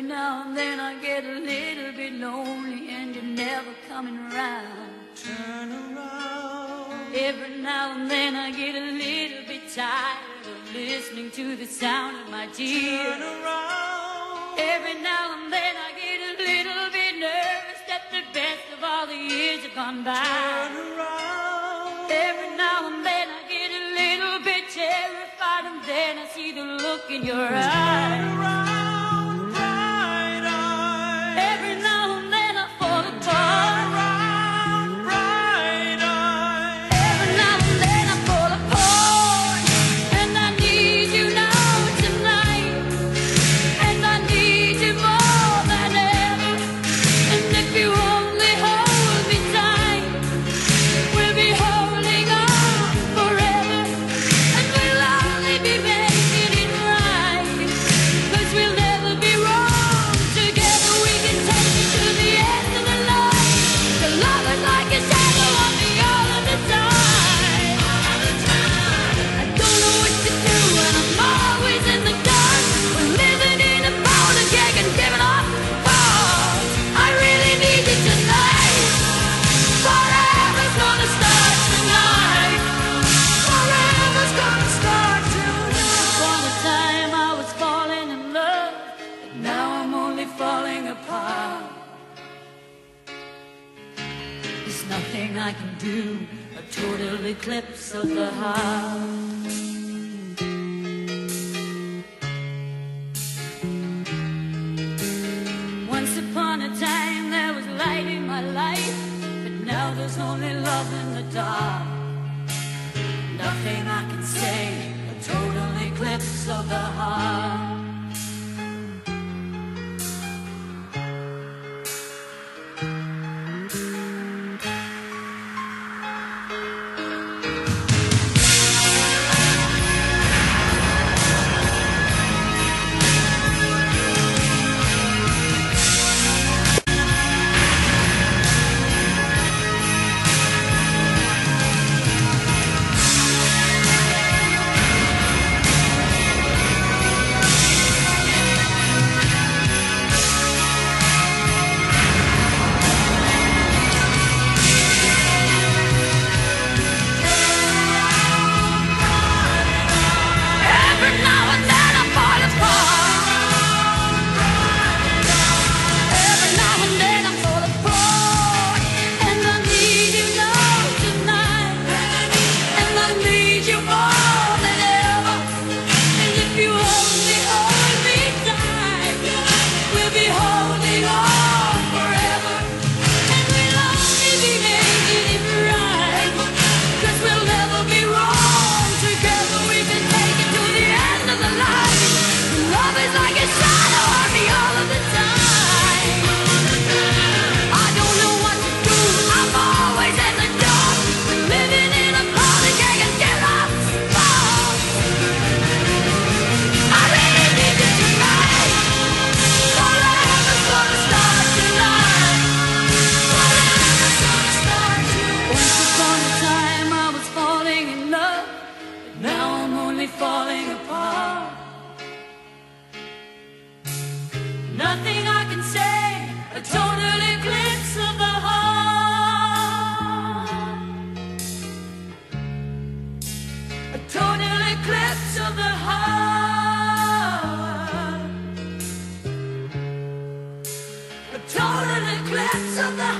now and then I get a little bit lonely and you're never coming around. Turn around. Every now and then I get a little bit tired of listening to the sound of my tears. Turn around. Every now and then I get a little bit nervous that the best of all the years have gone by. Turn around. Every now and then I get a little bit terrified, and then I see the look in your eyes. Turn around, bright eyes. Every now and then I fall Turn apart. around, bright eyes. Every now and then I fall apart, and I need you now tonight, and I need you more than ever. And if you only hold me tight, we'll be holding on forever, and we'll only be making it right, 'cause we'll never be wrong. Together we can take it to the end of the line. The love is like a shadow on me all of the time. I don't know what to do and I'm always in the dark. We're living in a powder keg and giving off falls. I really need you tonight. Forever's gonna start tonight. Forever's gonna start tonight. Upon a time I was falling in love, but now I'm only falling apart. There's nothing I can do, a total eclipse of the heart. Once upon a time there was light in my life, but now there's only love in the dark. Nothing I can say, a total eclipse of the heart. Every now and then I fall apart. Every now and then I fall apart, and I need you now tonight, and I need you more than ever. And if you only hold me tight, we'll be holding on forever, and we'll only be making it right, 'cause we'll never be wrong. Together we can take it to the end of the line. Love is like a shadow on me all of the time. I don't know what to do, I'm always in the dark. We're living in a powder keg and get off falls. I really need you tonight. Forever's gonna start tonight. Forever's gonna start tonight. Once upon a time I was falling in love, but now I'm only falling apart. Nothing I can say, a total eclipse of the heart. A total eclipse of the heart. A total eclipse of the heart.